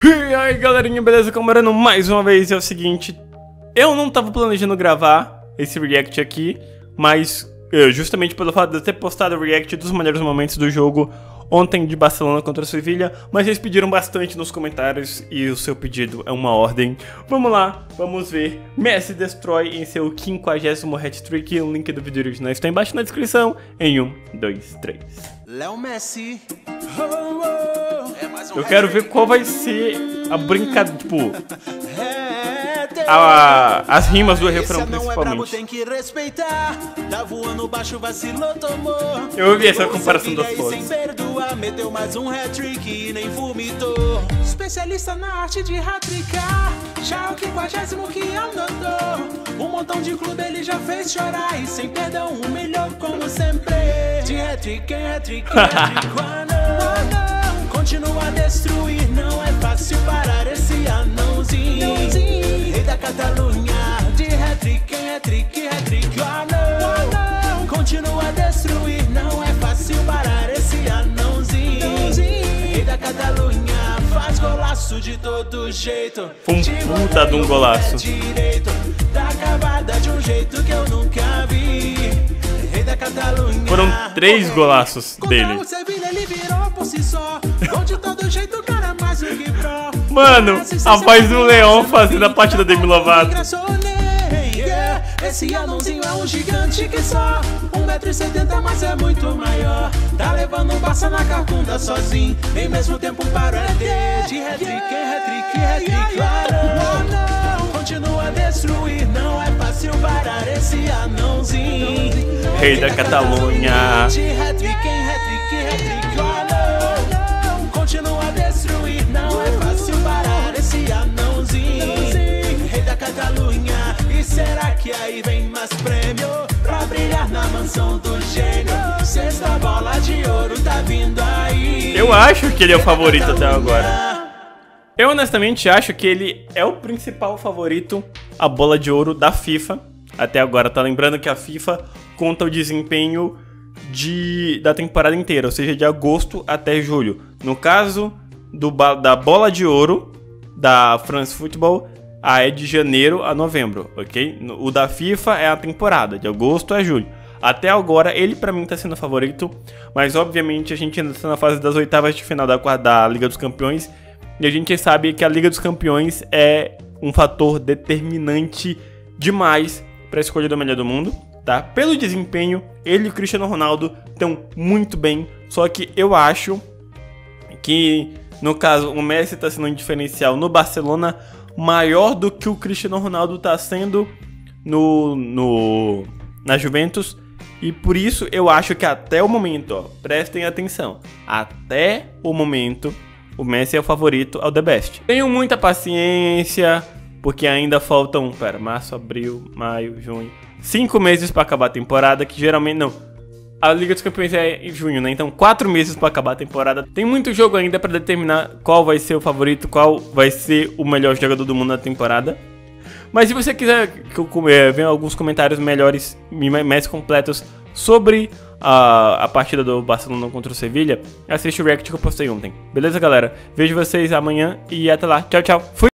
E aí galerinha, beleza? Camarano, mais uma vez é o seguinte, eu não tava planejando gravar esse react aqui, mas justamente pelo fato de eu ter postado o react dos melhores momentos do jogo ontem de Barcelona contra a Sevilha, mas vocês pediram bastante nos comentários e o seu pedido é uma ordem. Vamos lá, vamos ver. Messi destrói em seu 50º hat-trick. O link do vídeo original está embaixo na descrição. Em 1, 2, 3. Léo Messi. Eu quero ver qual vai ser a brincadeira, tipo, as rimas do refrão principalmente. Tem que respeitar. Tá voando baixo, vacilou, tomou. Eu ouvi essa comparação das fotos. Sem perdoar, meteu mais um hat-trick e nem vomitou. Especialista na arte de hat-trickar. Já o 50º que anotou. Um montão de clube ele já fez chorar. E sem perdão humilhou como sempre. De hat-trick em hat-trick, hat-trick, não. Continua a destruir, não é fácil parar esse anãozinho. Rei da Catalunha, de hat-trick em hat-trick, hat-trick, não. Continua a destruir, não é fácil parar esse anãozinho. Rei da Catalunha, faz golaço de todo jeito. Foi um puta de um golaço. Tá acabada de um jeito que eu nunca vi. Rei da Catalunha. Foram 3 golaços dele. Mano, a voz do Leão fazendo a parte da Demi Lovato. Esse anãozinho é um gigante que só 1,70 m, mas é muito maior. Tá levando um Barça na carcunda sozinho. Nem mesmo tempo para o ET. De hat-trick em hat-trick, hat-trick, não. Continua a destruir, não é fácil parar esse anãozinho. Rei da Catalunha. De hat-trick em hat-trick, hat-trick, não. Continua a destruir, não é fácil parar esse anãozinho. Rei da Catalunha. E será que aí vem mais prêmio pra brilhar na mansão do gênio? Sexta bola de ouro tá vindo aí. Eu acho que ele é o favorito até agora. Eu honestamente acho que ele é o principal favorito à bola de ouro da FIFA até agora. Tá lembrando que a FIFA conta o desempenho da temporada inteira, ou seja, de agosto até julho. No caso da bola de ouro da France Football, é de janeiro a novembro, ok? O da FIFA é a temporada, de agosto a julho. Até agora, ele pra mim tá sendo favorito, mas obviamente a gente ainda tá na fase das oitavas de final da Liga dos Campeões, e a gente sabe que a Liga dos Campeões é um fator determinante demais pra escolha do melhor do mundo, tá? Pelo desempenho, ele e o Cristiano Ronaldo estão muito bem, só que eu acho que, no caso, o Messi tá sendo um diferencial no Barcelona maior do que o Cristiano Ronaldo tá sendo na Juventus. E por isso eu acho que até o momento, ó, prestem atenção, até o momento o Messi é o favorito ao The Best. Tenham muita paciência, porque ainda faltam, março, abril, maio, junho, 5 meses para acabar a temporada, que geralmente não. A Liga dos Campeões é em junho, né? Então 4 meses para acabar a temporada. Tem muito jogo ainda para determinar qual vai ser o favorito, qual vai ser o melhor jogador do mundo na temporada. Mas se você quiser que eu ver alguns comentários melhores e mais completos sobre a partida do Barcelona contra o Sevilha, assiste o react que eu postei ontem. Beleza, galera? Vejo vocês amanhã e até lá. Tchau, tchau. Fui!